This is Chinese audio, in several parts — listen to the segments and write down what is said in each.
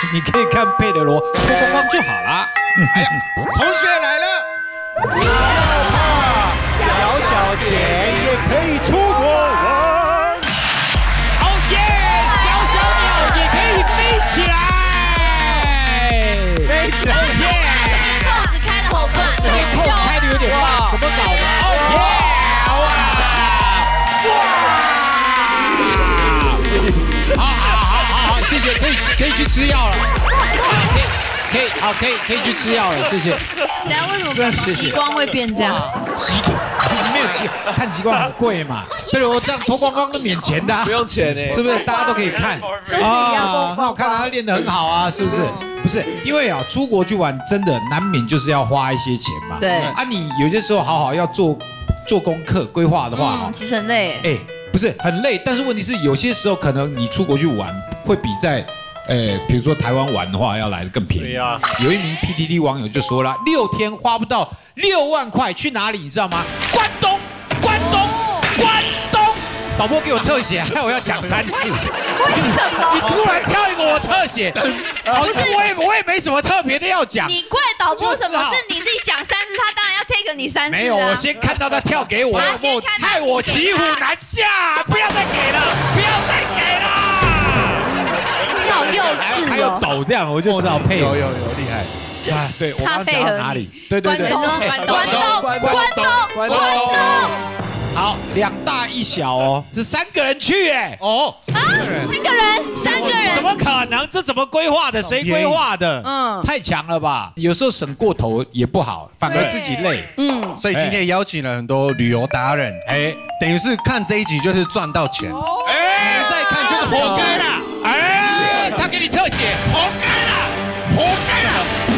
你可以看佩德罗脱光光就好了。 哎呀，同学来了， 不要怕，小小钱也可以出国玩。 哦耶，小小鸟也可以飞起来， 飞起来！ 扣子开的好短， 这边扣开的有点慢，怎么搞的？哦耶！哇！好，谢谢，可以去吃药了。可以去吃药了，谢谢。 等下为什么极光会变这样？ 极光没有看极光很贵嘛？对，我这样脱光光都免钱的， 不用钱呢， 是不是？大家都可以看啊，很好看啊，他练得很好啊，是不是？不是，因为啊，出国去玩真的难免就是要花一些钱嘛。 对啊，你有些时候好要做功课规划的话， 其实很累。 哎，不是很累，但是问题是有些时候可能你出国去玩会比在比如说台湾玩的话要来的更便宜。 对啊， 有一名 PTT 网友就说了，6天花不到6万块，去哪里你知道吗？关东。导播给我特写，害我要讲3次。 为什么？ 你突然挑一个我特写，好像我也没什么特别的要讲。 你怪导播什么？是你自己讲3次，他当然要 take 你3次。 没有，我先看到他跳给我，害我骑虎难下，不要再给了。 你好幼稚哦！ 还有抖这样，我就知道配合。 有厉害啊！对，我刚讲到哪里？对。 关东。 好，2大1小哦，是3个人去哎。哦 ，3个人， 怎么可能？这怎么规划的？谁规划的？太强了吧！有时候省过头也不好，反而自己累。 所以今天邀请了很多旅游达人，等于是看这一集就是赚到钱，再看就是活该啦！ 他给你特写， 活该啦！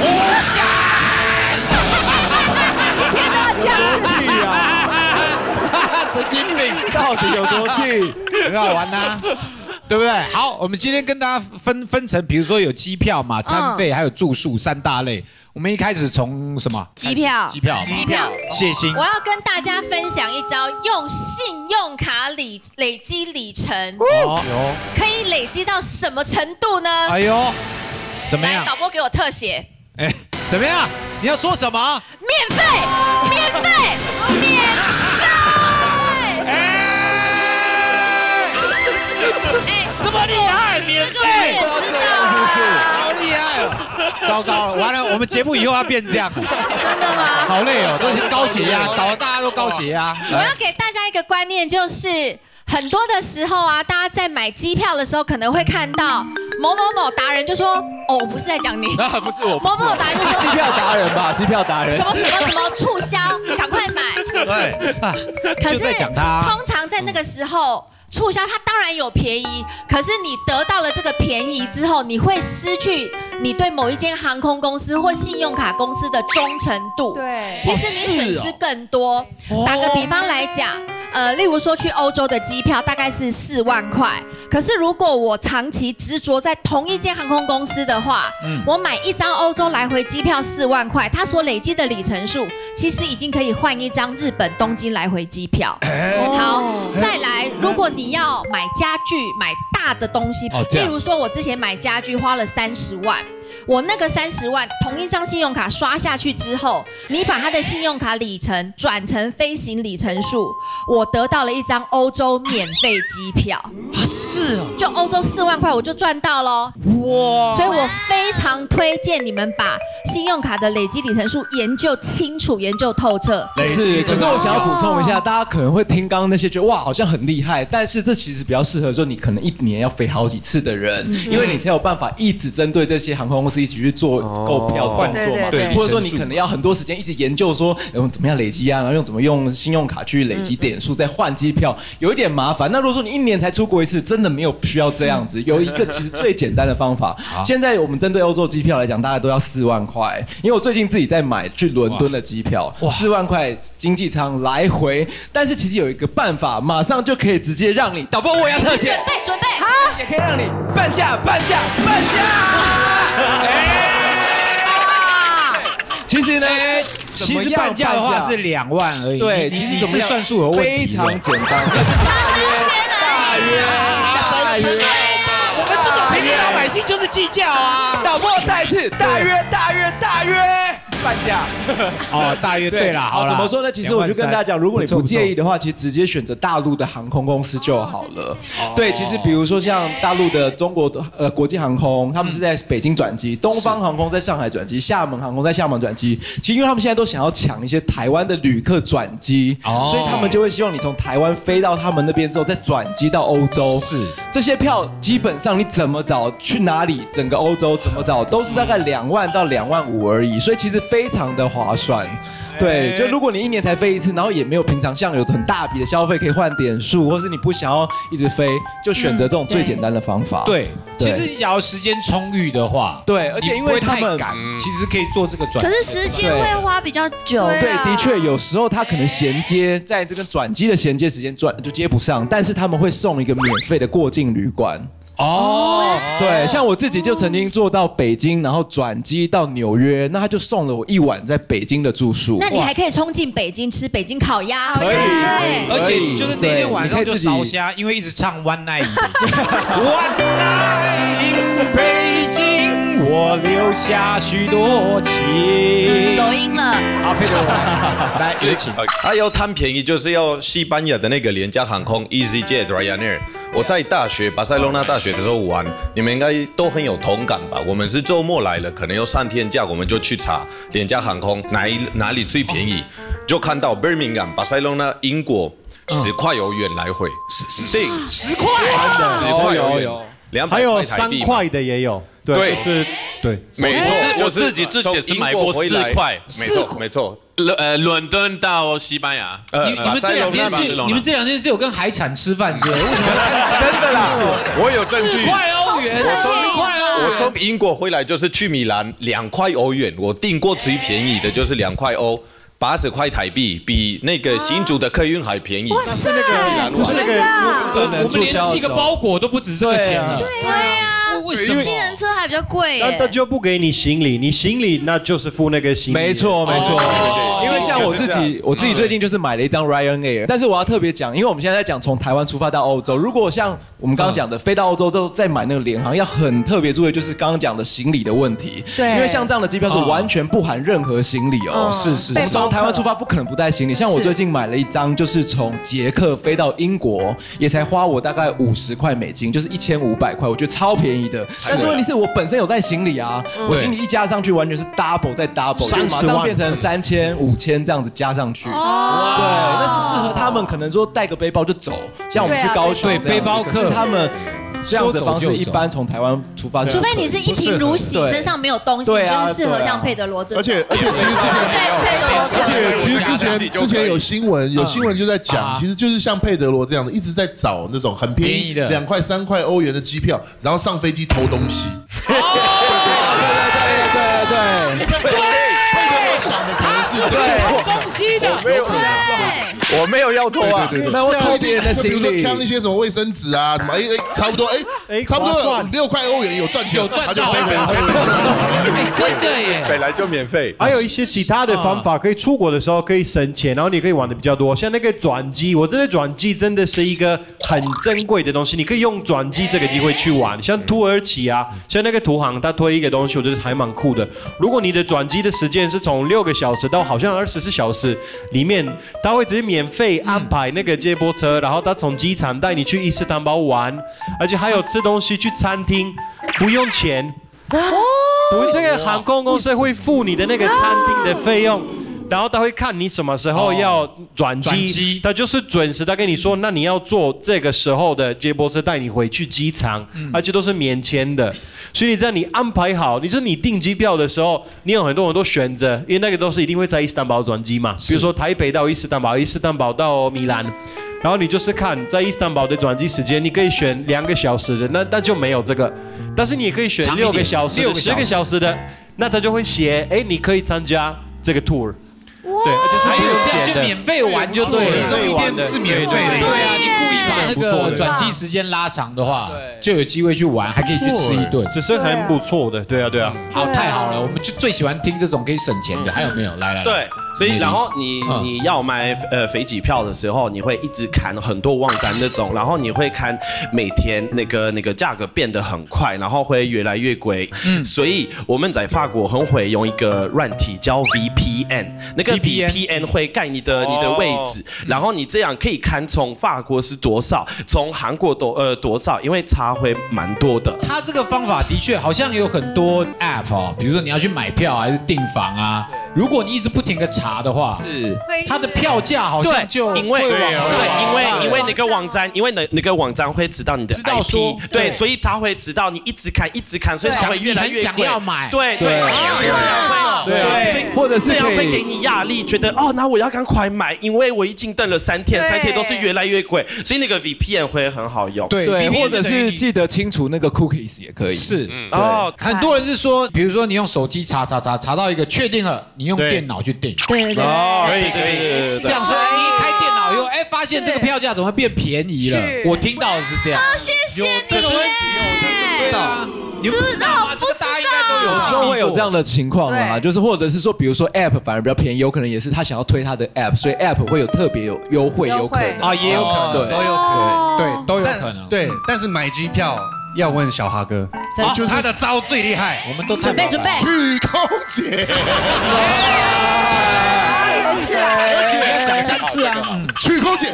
今天都要讲气啊！ 神经病， 到底有多气？ 很好玩呐，对不对？好，我们今天跟大家分成，比如说有机票嘛、餐费还有住宿3大类。我们一开始从什么？ 机票。 谢欣， 我要跟大家分享一招，用信用卡累积里程，可以累积到什么程度呢？ 哎呦，怎么样？ 来，导播给我特写。 怎么样？你要说什么？ 免费！ 这么厉害，免费！ 这个我也知道， 是不是？好厉害哦！糟糕了，完了，我们节目以后要变这样了。 真的吗？ 好累哦，都是高血压，搞得大家都高血压。 我要给大家一个观念，就是很多的时候啊，大家在买机票的时候，可能会看到某达人就说：“哦，我不是在讲你， 不是我， 某达人就说机票达人吧，机票达人， 什么促销，赶快买。” 对， 可就在讲他。 通常在那个时候。促销它当然有便宜，可是你得到了这个便宜之后，你会失去你对某一间航空公司或信用卡公司的忠诚度。 对， 其实你损失更多。打个比方来讲，例如说去欧洲的机票大概是4万块，可是如果我长期执着在同一间航空公司的话，我买一张欧洲来回机票4万块，它所累积的里程数其实已经可以换一张日本东京来回机票。好，再来，如果你要买家具、买大的东西，例如说我之前买家具花了30万。我那个30万同一张信用卡刷下去之后，你把它的信用卡里程转成飞行里程数，我得到了一张欧洲免费机票。 是哦， 就欧洲4万块我就赚到咯。哇！所以我非常推荐你们把信用卡的累积里程数研究清楚、研究透彻。 是，可是我想要补充一下，大家可能会听刚刚那些觉得哇好像很厉害，但是这其实比较适合说你可能1年要飞好几次的人，因为你才有办法一直针对这些航空公司一起去做购票换座嘛， 对， 或者说你可能要很多时间一直研究说怎么样累积啊，然后怎么用信用卡去累积点数再换机票，有一点麻烦。那如果说你1年才出国一次，真的没有需要这样子，有一个其实最简单的方法。现在我们针对欧洲机票来讲，大概都要4万块，因为我最近自己在买去伦敦的机票，4万块经济舱来回，但是其实有一个办法，马上就可以直接让你导播我要特写， 准备好， 也可以让你半价。其实呢， 其实半价的话是2万而已。 对，其实怎么算数有问题？ 非常简单， 大约。 我们这种平老百姓就是计较啊。 导播再次大约半价。 哦，大约对啦。好， 怎么说呢？其实我就跟大家讲，如果你不介意的话，其实直接选择大陆的航空公司就好了。对，其实比如说像大陆的中国国际航空，他们是在北京转机；东方航空在上海转机；厦门航空在厦门转机。其实因为他们现在都想要抢一些台湾的旅客转机，所以他们就会希望你从台湾飞到他们那边之后，再转机到欧洲。 是这些票基本上你怎么找去哪里，整个欧洲怎么找都是大概2万到2万5而已，所以其实非常的划算。对，就如果你1年才飞一次，然后也没有平常像有很大笔的消费可以换点数，或是你不想要一直飞，就选择这种最简单的方法。 对，其实你只要时间充裕的话， 对，而且因为他们赶，其实可以做这个转。 可是时间会花比较久。 对，的确有时候他可能衔接在这个转机的衔接时间就接不上，但是他们会送一个免费的过境旅馆。哦，对，像我自己就曾经坐到北京，然后转机到纽约，那他就送了我1晚在北京的住宿。 那你还可以冲进北京吃北京烤鸭， 可以， 而且就是那天晚上就烧虾，因为一直唱 One Night in One Night in 北京，我留下许多情。 走音了， 好，配合我来有请。 他要贪便宜，就是要西班牙的那个廉价航空 EasyJet Ryanair。我在大学巴塞罗那大学的时候玩，你们应该都很有同感吧？我们是周末来了，可能要3天假，我们就去查廉价航空哪里最便宜，就看到 Birmingham 巴塞罗那英国10块欧元来回 ，10块 ，10块欧元，200 还有3块的也有。对，就是对， 没错， 我自己之前是买过4块， 没错。 伦敦到西班牙， 你们这2天是有跟海产吃饭是不是？为什么真的啦？我有证据。 4块欧元，10块哦。 我从英国回来就是去米兰，2块欧元，我订过最便宜的就是2块欧。80块台币，比那个新竹的客运还便宜。 哇塞！ 不是那个， 我们连寄个包裹都不止这个钱了。 对呀。 为什么？ 计程车还比较贵耶。 那就不给你行李，你行李那就是付那个行李。 没错。因为像我自己最近就是买了一张 Ryanair， 但是我要特别讲，因为我们现在在讲从台湾出发到欧洲，如果像我们刚刚讲的飞到欧洲之后再买那个联航，要很特别注意就是刚刚讲的行李的问题。对。因为像这样的机票是完全不含任何行李哦。是。我们从台湾出发不可能不带行李，像我最近买了一张就是从捷克飞到英国，也才花我大概50块美金，就是1500块，我觉得超便宜的。但是问题是我本身有带行李啊，我行李一加上去完全是 double 再 double， 就马上变成3000、5000这样子加上去。对，那是适合他们可能说带个背包就走，像我们去高雄，对背包客他们。这样子的方式一般从台湾出发， 除非你是一贫如洗，身上没有东西，就是适合像佩德罗这种。 而且其实之前对佩德罗， 而且其实之前有新闻就在讲，其实就是像佩德罗这样的，一直在找那种很便宜的2块3块欧元的机票，然后上飞机偷东西。对。想的可能是偷东西的， 我没有要偷啊， 那我偷别人的行李， 看那些什么卫生纸啊，什么差不多6块欧元有赚钱，他就飞回来。 真的耶， 本来就免费。 还有一些其他的方法，可以出国的时候可以省钱，然后你可以玩的比较多。像那个转机，我真的转机真的是一个很珍贵的东西，你可以用转机这个机会去玩。像土耳其啊，像那个土航，它推一个东西，我觉得还蛮酷的。如果你的转机的时间是从6个小时到好像24小时里面，他会直接免费安排那个接驳车，然后他从机场带你去伊斯坦堡玩，而且还有吃东西去餐厅，不用钱。这个航空公司会付你的那个餐厅的费用。然后他会看你什么时候要转机，他就是准时，他跟你说，那你要坐这个时候的接驳车带你回去机场，而且都是免签的。所以你在你安排好，你订机票的时候，你有很多选择，因为那个都是一定会在伊斯坦堡转机嘛，比如说台北到伊斯坦堡，伊斯坦堡到米兰。然后你就是看在伊斯坦堡的转机时间，你可以选2个小时的，那就没有这个，但是你也可以选6个小时的、10个小时的，那他就会写，你可以参加这个 tour。 对，而且是还有不用这样就钱的。 免费玩就对了， 其中一天是免费的。 对啊，你故意把那个转机时间拉长的话，就有机会去玩，还可以去吃一顿， 这是很不错的。对啊，对啊。 好，太好了，我们就最喜欢听这种可以省钱的。还有没有？来， 对，所以然后你要买飞机票的时候，你会一直看很多网站那种，然后你会看每天那个价格变得很快，然后会越来越贵。所以我们在法国很会用一个软体叫 VPN， 那个 VPN 会盖你的位置，然后你这样可以看从法国是多少，从韩国多少，因为差会蛮多的。 他这个方法的确好像有很多 App 哦，比如说你要去买票还是订房啊，如果你一直不停的查的话， 是它的票价好像就因为往上， 因为那个网站，因为那个网站会知道你的 IP， 对，所以他会知道你一直看，所以它会越来越贵。 想要买， 对， 或者是这样会给你压力，觉得哦，那我要赶快买，因为我已经等了3天，3天都是越来越贵，所以那个 VPN 会很好用。 对，或者是记得清除那个 cookies 也可以。 是，很多人是说，比如说你用手机查到一个确定了，你用电脑去订。 对， 可以， 这样说，你一开电脑以后，发现这个票价怎么会变便宜了？我听到的是这样。 谢谢你。 这个问题知道？ 这个大家应该都有。 有时候会有这样的情况啊，就是或者是说，比如说 App 反而比较便宜，有可能也是他想要推他的 App， 所以 App 会有特别有优惠，有可能啊，也有可能， 都有可能， 对，都有可能。 对，但是买机票要问小哈哥，他的招最厉害， 我们都准备。 去空姐。 而且要讲3次啊！ 去空姐。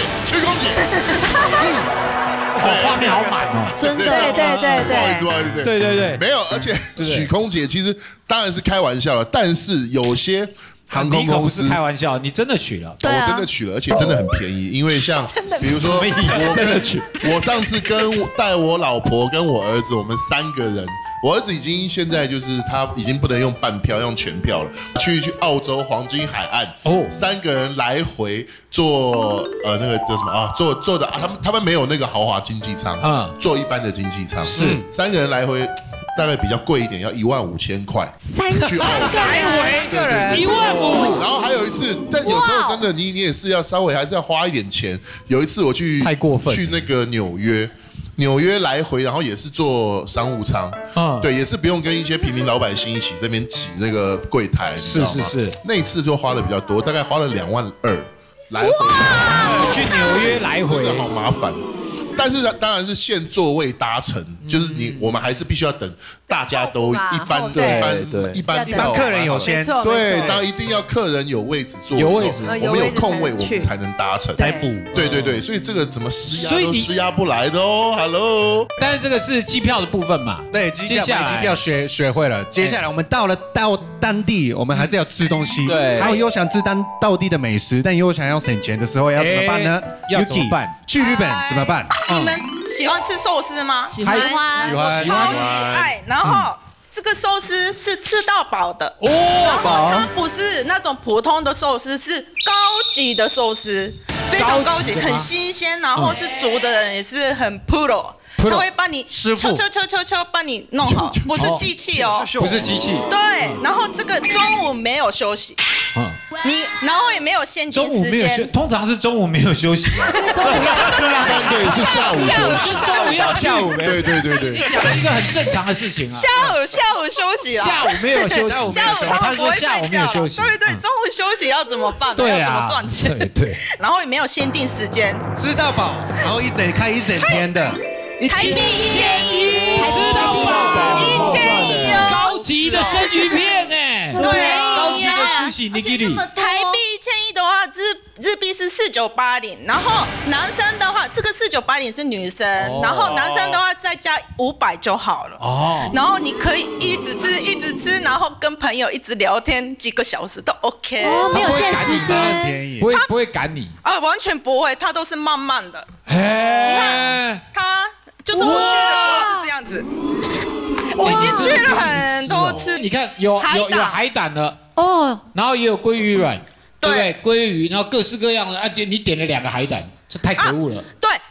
画面好满哦， 真的， 不好意思， 对， 没有，而且娶空姐其实当然是开玩笑了，但是有些航空公司你可不是开玩笑，你真的娶了， 我真的娶了，而且真的很便宜，因为像比如说我上次带我老婆跟我儿子，我们3个人，我儿子已经现在就是他已经不能用半票，用全票了，去澳洲黄金海岸，3个人来回坐那个叫什么啊？坐的他们没有那个豪华经济舱，坐一般的经济舱，是3个人来回。大概比较贵一点，要15000块。去澳洲来回一个人15000， 然后还有一次，但有时候真的你也是要稍微还是要花一点钱。有一次我去太过分， 去那个纽约来回，然后也是坐商务舱，对，也是不用跟一些平民老百姓一起这边挤那个柜台， 是， 那一次就花的比较多，大概花了22000来回。 去纽约来回， 真的好麻烦。但是当然是限座位搭乘，就是我们还是必须要等大家都一般客人有先， 对，当然一定要客人有位置坐，我们有空位我们才能搭乘， 才补。 对，所以这个怎么施压都施压不来的哦 ，Hello。 但是这个是机票的部分嘛？ 对，机票学会了，接下来我们到当地，我们还是要吃东西，对，还有又想吃当地的美食，但又想要省钱的时候要怎么办呢？ 要怎么办？ 去日本怎么办？ 你们喜欢吃寿司吗？ 喜欢， 我超级爱。然后这个寿司是吃到饱的然后它不是那种普通的寿司，是高级的寿司，非常高级，很新鲜，然后是煮的人也是很 pro。他会帮你师傅敲帮你弄好，不是机器哦， 不是机器。 对，然后这个中午没有休息，然后也没有限定时间， 通常是中午没有休息， 中午要吃啊， 对，是下午休息， 中午要下午对。 你讲了一个很正常的事情啊， 下午休息啊， 下午没有休息， 下午他们不会睡觉，对，中午休息要怎么办？ 对啊， 要怎么赚钱？ 对， 然后也没有限定时间， 吃到饱，然后开一整天的。 台币1100， 吃到饱 ，1100哦， 高级的生鱼片呢？ 对， 高级的sushi nigiri， 台币1100的话，日币是4980，然后男生的话，这个4980是女生，然后男生的话再加500就好了。然后你可以一直吃，然后跟朋友一直聊天，几个小时都 OK。 没有限时间， 不会赶你啊，完全不会，他都是慢慢的。你看他。就是我去的时候是这样子，我已经去了很多次。 你看有海胆了然后也有鲑鱼卵，对不对？鲑鱼，然后各式各样的你点了2个海胆，这太可恶了。 对，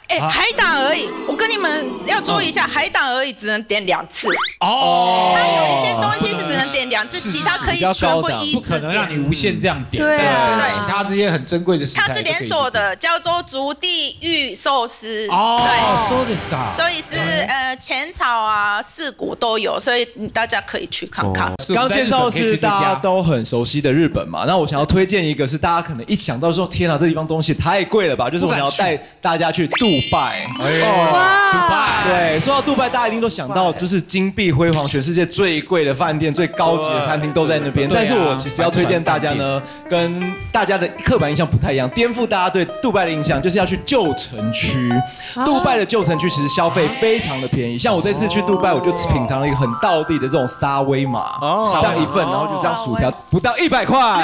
海胆而已，我跟你们要注意一下，海胆而已只能点2次。 哦， 它有一些东西是只能点2次，其他可以全部一不可能让你无限这样点。 对啊， 其他这些很珍贵的食材， 它是连锁的，叫做竹地狱寿司。 哦， 对， そうですか。 所以是浅草啊、四谷都有，所以大家可以去看看。 刚介绍的是大家都很熟悉的日本嘛，那我想要推荐一个是大家可能一想到说，天啊，这地方东西太贵了吧，就是我想要带大家去杜拜。 杜拜， 对，说到杜拜，大家一定都想到就是金碧辉煌，全世界最贵的饭店、最高级的餐厅都在那边。但是我其实要推荐大家呢，跟大家的刻板印象不太一样，颠覆大家对杜拜的印象，就是要去旧城区。杜拜的旧城区其实消费非常的便宜，像我这次去杜拜，我就品尝了一个很道地的这种沙威玛，这样一份，然后就这样薯条，不到100块。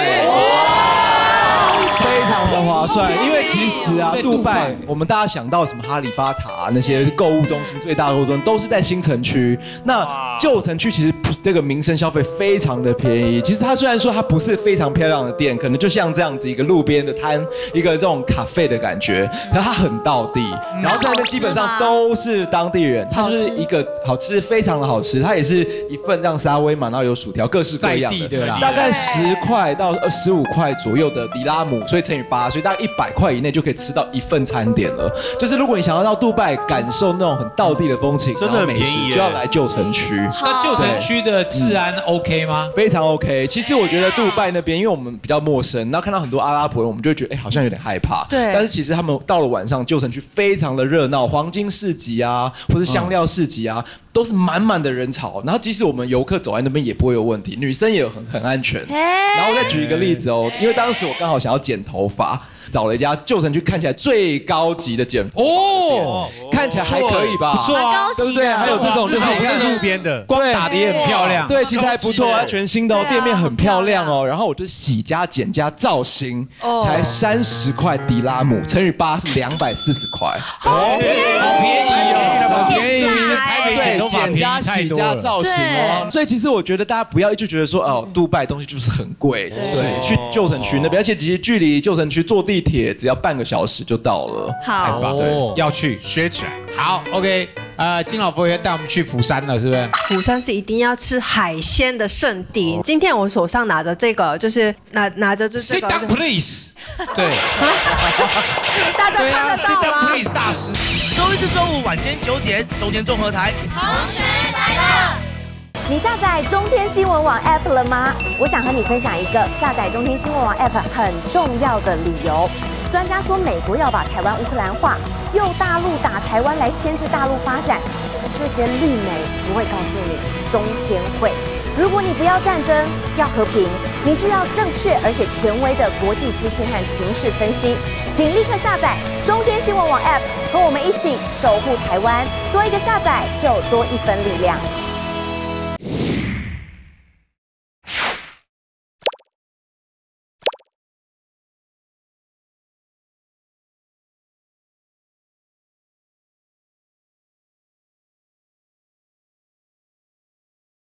非常的划算，因为其实啊，杜拜我们大家想到什么哈利法塔那些购物中心最大的购物中心都是在新城区，那旧城区其实这个民生消费非常的便宜。其实它虽然说它不是非常漂亮的店，可能就像这样子一个路边的摊，一个这种咖啡的感觉，可它很道地，然后在那边基本上都是当地人，它就是一个好吃，非常的好吃，它也是一份这样沙威玛，然后有薯条，各式各样的，大概10块到15块左右的迪拉姆，所以乘以8，所以大概100块以内就可以吃到一份餐点了。就是如果你想要到杜拜感受那种很道地的风情，真的美食，就要来旧城区。 那旧城区的治安 OK 吗？ 非常 OK。其实我觉得杜拜那边，因为我们比较陌生，然后看到很多阿拉伯人，我们就会觉得好像有点害怕。 对。 但是其实他们到了晚上，旧城区非常的热闹，黄金市集啊，或是香料市集啊。都是满满的人潮，然后即使我们游客走在那边也不会有问题，女生也很安全。然后我再举一个例子哦，因为当时我刚好想要剪头发，找了一家旧城区看起来最高级的剪发哦，看起来还可以吧？ 不错啊， 对不对？还有这种就是不是路边的， 光打的也很漂亮。 对，其实还不错，全新的哦，店面很漂亮哦。然后我就洗加剪加造型，才30块迪拉姆，乘以8是240块， 好便宜哦，好便宜。 对，剪加洗加造型哦，所以其实我觉得大家不要一直觉得说哦，杜拜东西就是很贵，对，去旧城区那边，而且其实距离旧城区坐地铁只要半个小时就到了。 好， 对，要去学起来。 好 ，OK，金老佛爷带我们去釜山了，是不是？ 釜山是一定要吃海鲜的圣地。今天我手上拿着这个，就是拿着就是这个。 Sit down, please。对。 大家看得到吗 ？Sit down, please， 大师。 周一至周五晚间9点，中天综合台。 同学来了。你下载中天新闻网 App 了吗？我想和你分享一个下载中天新闻网 App 很重要的理由。专家说，美国要把台湾乌克兰化，用大陆打台湾来牵制大陆发展。这些绿媒不会告诉你，中天会。如果你不要战争，要和平，你需要正确而且权威的国际资讯和情势分析。请立刻下载中天新闻网 App， 和我们一起守护台湾。多一个下载，就多一分力量。